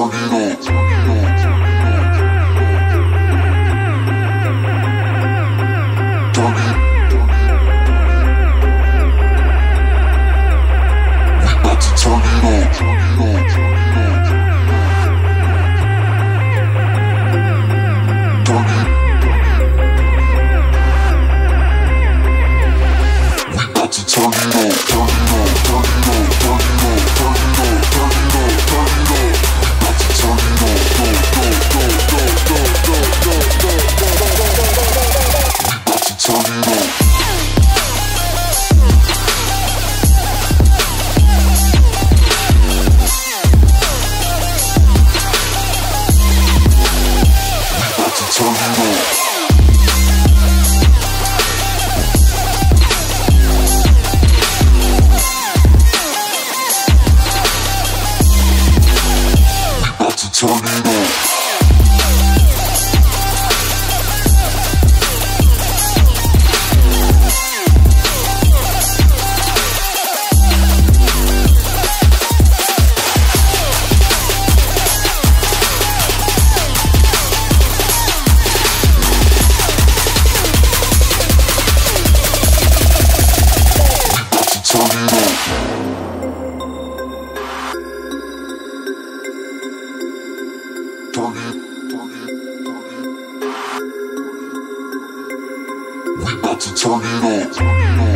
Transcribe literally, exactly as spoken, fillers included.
turn it on. Turn it. We about to turn it on. Turn it. We about to turn it on. Turn it on. Turn it on. Turn it on. Turn it on. Turn it on. Turn it on. We about to turn it on. Go, go, go, go, go, go, go, go, go, go, go, go. We about to turn it on. Turn it on. We about to turn it on. Turn it, turn it, turn it. We about to turn it on.